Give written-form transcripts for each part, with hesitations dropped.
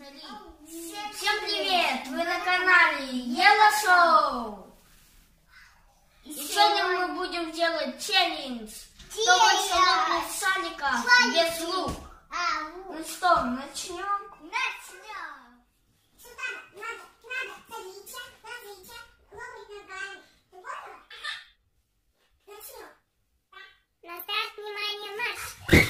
Всем привет! Вы на канале Ела Шоу! И сегодня мы будем делать челлендж. Кто больше лопнет шарика без лук. Ну что, начнем? На старт, внимание, марш!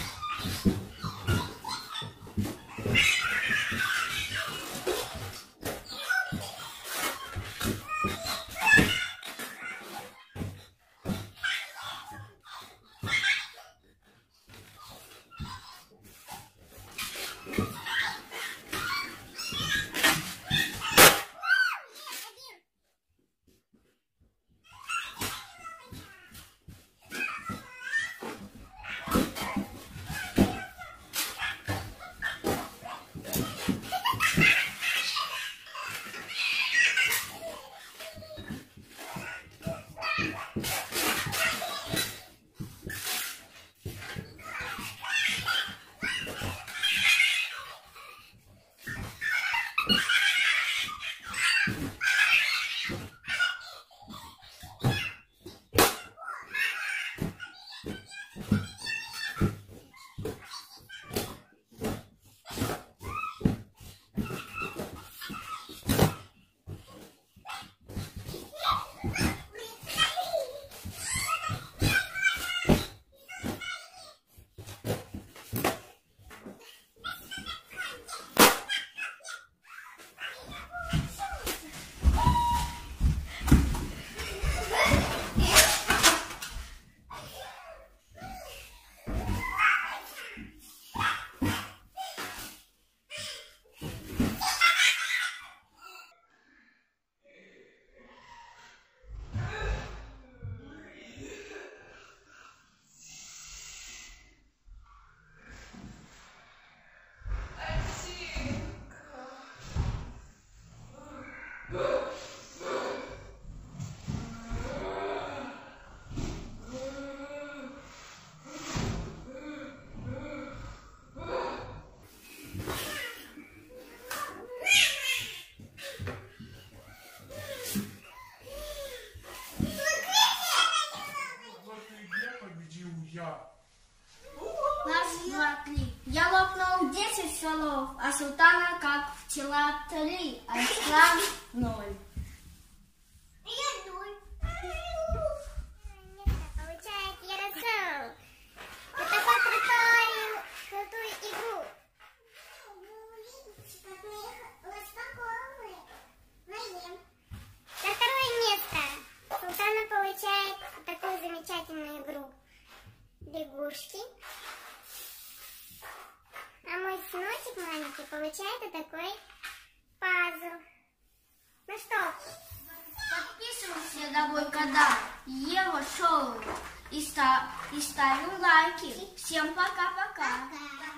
Раз, два, три. Я лопнул 10 шаров, а Султана как пчела 3, а Ислам 0. Я 0. Получает Ярослав. Это такой крутую игру. За второе место Султана получает такую замечательную игру. Лягушки. А мой сыночек маленький получает вот такой пазл. Ну что? Подписываемся на мой канал Ела Шоу и ставим лайки. Всем пока-пока. Пока.